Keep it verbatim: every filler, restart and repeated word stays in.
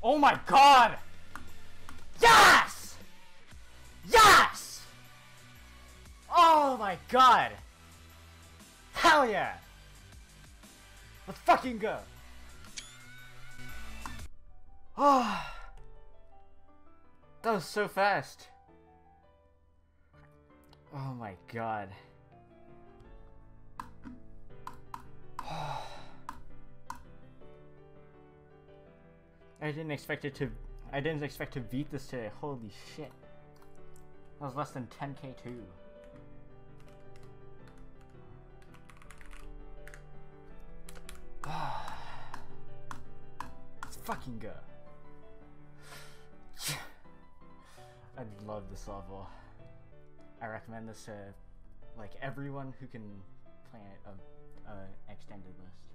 Oh my god! Yes! Yes! Oh my god! Hell yeah! Let's fucking go! Oh, that was so fast. Oh my god. I didn't expect it to. I didn't expect to beat this today. Holy shit! That was less than ten K too. Let's fucking go. I love this level. I recommend this to like everyone who can plan a, a extended list.